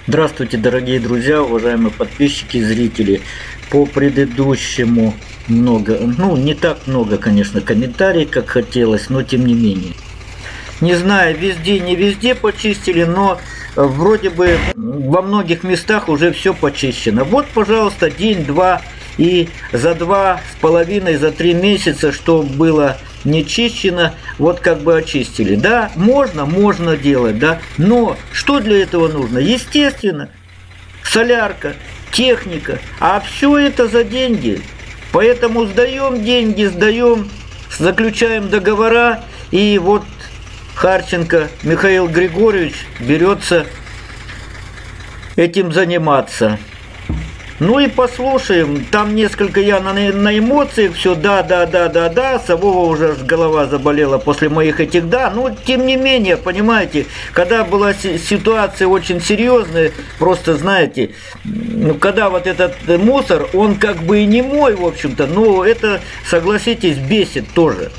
Здравствуйте, дорогие друзья, уважаемые подписчики и зрители. По предыдущему не так много, конечно, комментариев, как хотелось, но тем не менее. Не знаю, везде, не везде почистили, но вроде бы во многих местах уже все почищено. Вот, пожалуйста, день-два, и за 2,5, за 3 месяца, что было не чищено, вот как бы очистили. Да, можно делать, да, но что для этого нужно? Естественно, солярка, техника, а все это за деньги. Поэтому сдаем деньги, заключаем договора, и вот Харченко Михаил Григорьевич берется этим заниматься. Ну и послушаем, там несколько я на эмоциях, все да, Савова уже голова заболела после моих этих да, но тем не менее, понимаете, когда была ситуация очень серьезная, просто знаете, когда вот этот мусор, он как бы и не мой, в общем-то, но это, согласитесь, бесит тоже.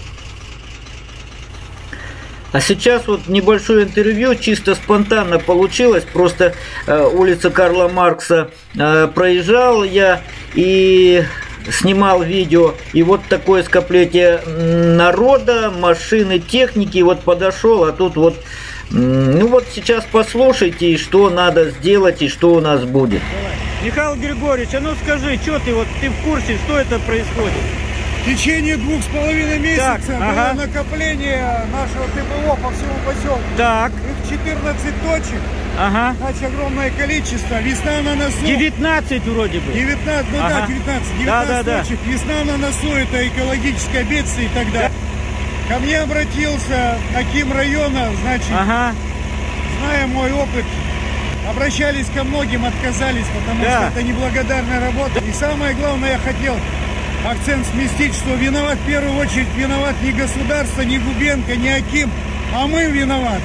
А сейчас вот небольшое интервью, чисто спонтанно получилось, просто улица Карла Маркса проезжал я и снимал видео, и вот такое скопление народа, машины, техники, вот подошел, а тут вот, ну вот сейчас послушайте, что надо сделать и что у нас будет. Михаил Григорьевич, а ну скажи, что ты в курсе, что это происходит? В течение 2,5 месяца было накопление нашего ТПО по всему поселку. Так. Их 14 точек. Значит, огромное количество. Весна на носу. 19 вроде бы. 19, ну да, 19 точек. Весна на носу, это экологическое бедствие и так далее. Ко мне обратился аким района, значит, зная мой опыт, обращались ко многим, отказались, потому что это неблагодарная работа. И самое главное, я хотел акцент сместить, что виноват в первую очередь не государство, не Губенко, не аким, а мы виноваты.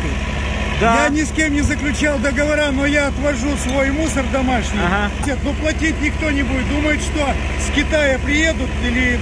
Я ни с кем не заключал договора, но я отвожу свой мусор домашний. Но платить никто не будет. Думают, что с Китая приедут или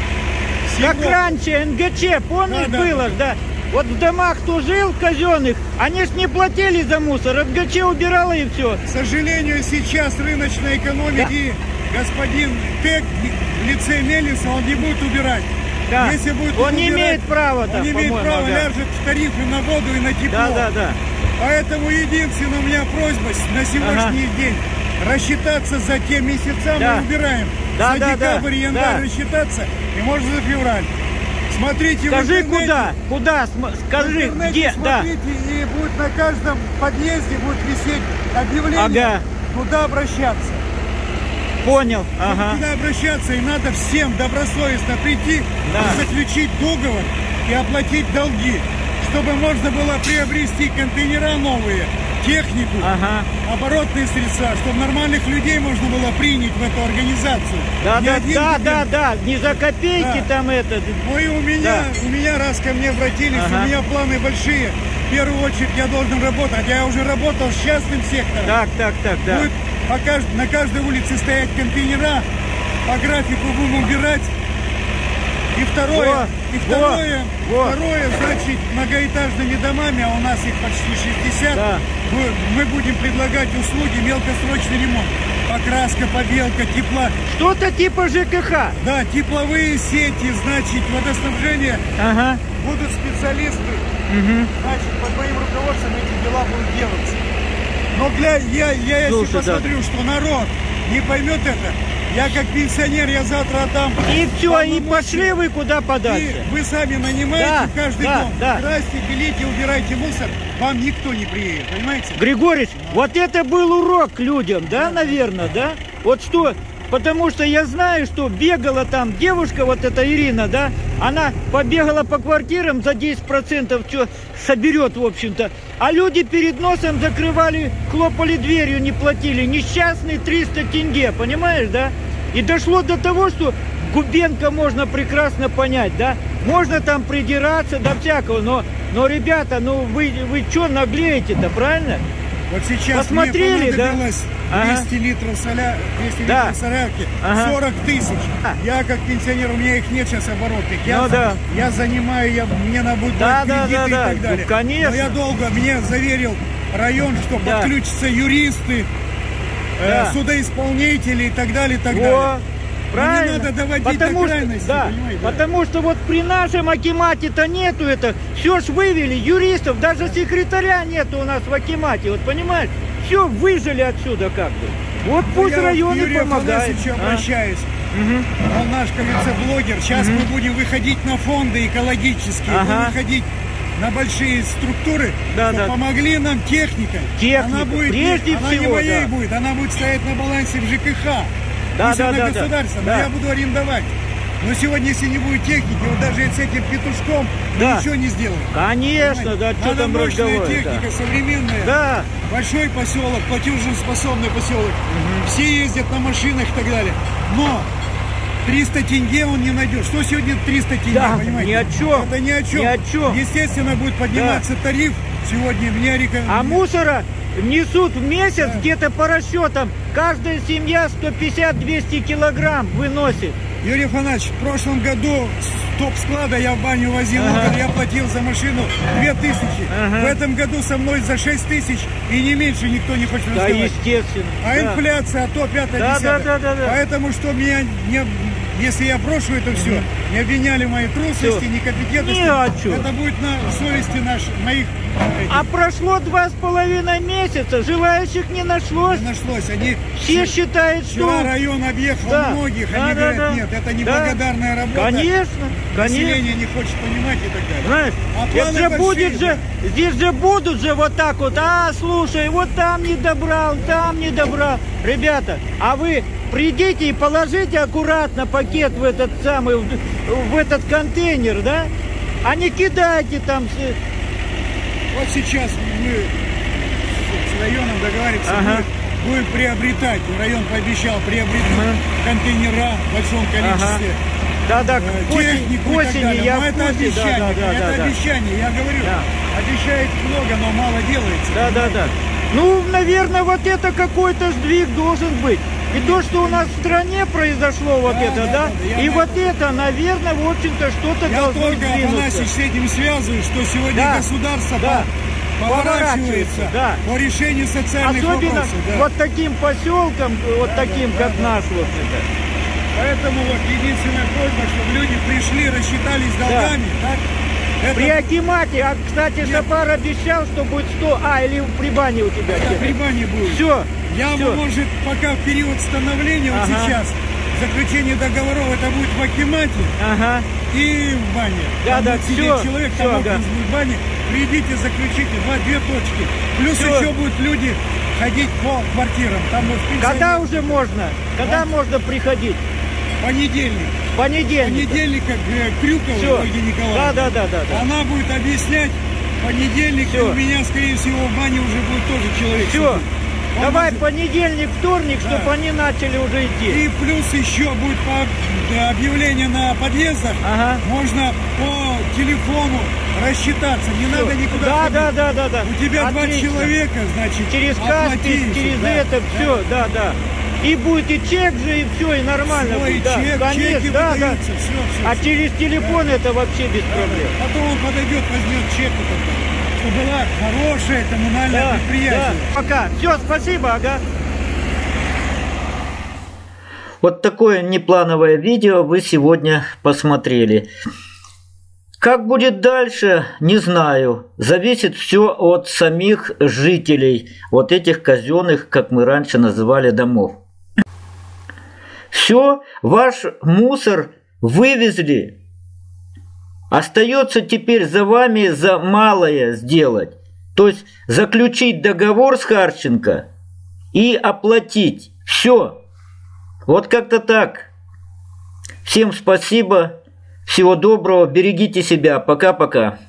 с Европы. Как раньше НГЧ, помнишь, было? Да. Вот в домах, кто жил казенных, они ж не платили за мусор, НГЧ убирала и все. К сожалению, сейчас рыночная экономика, и господин Тек в лице Мелиса, он не будет убирать. Да. Если будет он не имеет права, он не имеет права, ляжет в тарифы на воду и на тепло. Поэтому единственная у меня просьба на сегодняшний день рассчитаться за те месяца, мы убираем. За декабрь, январь рассчитаться, и можно за февраль. Смотрите, скажи, куда, скажи, где, смотрите, и будет на каждом подъезде будет висеть объявление, куда обращаться. Понял. Куда обращаться, и надо всем добросовестно прийти, заключить договор и оплатить долги, чтобы можно было приобрести контейнера новые, технику, оборотные средства, чтобы нормальных людей можно было принять в эту организацию. Не за копейки там это. Ну и у меня раз ко мне обратились, у меня планы большие. В первую очередь я должен работать, я уже работал с частным сектором. Будет на каждой улице стоять контейнера, по графику будем убирать. И второе, значит, многоэтажными домами, а у нас их почти 60, мы будем предлагать услуги мелкосрочный ремонт. Покраска, побелка, тепла. Что-то типа ЖКХ. Да, тепловые сети, значит, водоснабжение. Будут специалисты. Значит, под моим руководством эти дела будут делаться. Но если посмотрю, что народ не поймет это, я как пенсионер, я завтра отдам. И все, и пошли вы куда подальше. Вы сами нанимаете каждый дом. Красьте, белите, убирайте мусор. Вам никто не приедет, понимаете? Григорьевич, вот это был урок людям, наверное, да? Вот что, потому что я знаю, что бегала там девушка, вот эта Ирина, она побегала по квартирам за 10%, что соберет, в общем-то. А люди перед носом закрывали, хлопали дверью, не платили. Несчастные 300 тенге, понимаешь, да? И дошло до того, что Губенко можно прекрасно понять, да? Можно там придираться до всякого, но ребята, вы что наглеете-то, правильно? Вот сейчас мне понадобилось 200 литров солярки, 40 тысяч. Я как пенсионер, у меня их нет сейчас оборотных. Я занимаю, мне надо будет брать кредиты и так далее. Конечно. Но я долго, мне заверил район, что подключатся юристы, судоисполнители и так далее, и так далее. Правильно. Не надо доводить до крайности, понимаете? Потому что вот при нашем акимате-то нету это. Все ж вывели, юристов, даже секретаря нету у нас в акимате, вот понимаешь? Все выжили отсюда как бы. Вот пусть районы помогают. Я обращаюсь. Он наш, как говорится, блогер. Сейчас мы будем выходить на фонды экологические, будем выходить на большие структуры, чтобы помогли нам техника. Она будет, прежде всего, не моей будет, она будет стоять на балансе в ЖКХ. Пусть она государственная, но я буду арендовать. Но сегодня, если не будет техники, вот даже с этим петушком мы ничего не сделаем. Конечно, да, что там мощная техника, современная. Большой поселок, платежеспособный поселок. Все ездят на машинах и так далее. Но 300 тенге он не найдет. Что сегодня 300 тенге, понимаете? Ни о чем. Это ни о чем. Ни о чем. Естественно, будет подниматься тариф сегодня. А мусора несут в месяц где-то по расчетам. Каждая семья 150-200 килограмм выносит. Юрий Афанасьевич, в прошлом году с топ-склада я в баню возил, я платил за машину 2000. В этом году со мной за 6000 и не меньше никто не хочет раздавать. Да, естественно. А инфляция, то 5-10. Поэтому что меня не... Если я брошу это все, не обвиняли мои трусости, некомпетентности, это будет на совести моих. А прошло 2,5 месяца, желающих не нашлось. Не нашлось. Они все считают, что... Вчера район объехал многих, они говорят, нет, это неблагодарная работа. Конечно, население не хочет понимать и так далее. Знаешь, это же будет же, здесь же будут же вот так вот, слушай, вот там не добрал, там не добрал. Ребята, а вы придите и положите аккуратно пакет в этот самый, в этот контейнер, да? А не кидайте там. Вот сейчас мы с районом договариваемся, будем приобретать. Район пообещал приобретать контейнера в большом количестве. Технику к осени, я это обещание, обещание, я говорю, обещает много, но мало делается. Ну, наверное, вот это какой-то сдвиг должен быть. И то, что у нас в стране произошло вот это, и вот это, наверное, в общем-то, что-то должно сдвинуться. Я только, Афанасьевич, с этим связываю, что сегодня государство поворачивается по решению социальных вопросов. Особенно вот таким поселкам, вот таким, как наш вот это. Поэтому вот единственная просьба, чтобы люди пришли, рассчитались долгами, При акимате, кстати, Сапар обещал, что будет 100, или при бане у тебя. При бане будет. Все. Я, может, пока в период становления, вот сейчас, заключение договоров, это будет в акимате и в бане. Сидит человек, там в бане, придите, заключите, две точки. Плюс еще будут люди ходить по квартирам. Там, когда уже можно? Когда можно приходить? Понедельник. Понедельник, как Крюкова Ольга Николаевна. Да. Она будет объяснять. Понедельник у меня, скорее всего, в бане уже будет тоже человек. Все. Давай понедельник, вторник, чтобы они начали уже идти. И плюс еще будет объявление на подъездах. Можно по телефону рассчитаться. Не надо никуда ходить. Да. У тебя 2 человека, значит, через Каспий, через это, все, да. И будет и чек же, и все, и нормально будет. Чеки выдаются, все. А через телефон это вообще без проблем. Потом он подойдет, возьмет чек. Чтобы была хорошее коммунальное предприятие. Пока. Все, спасибо, Вот такое неплановое видео вы сегодня посмотрели. Как будет дальше, не знаю. Зависит все от самих жителей вот этих казенных, как мы раньше называли, домов. Все, ваш мусор вывезли. Остается теперь за вами за малое сделать. То есть заключить договор с Харченко и оплатить. Все. Вот как-то так. Всем спасибо. Всего доброго. Берегите себя. Пока-пока.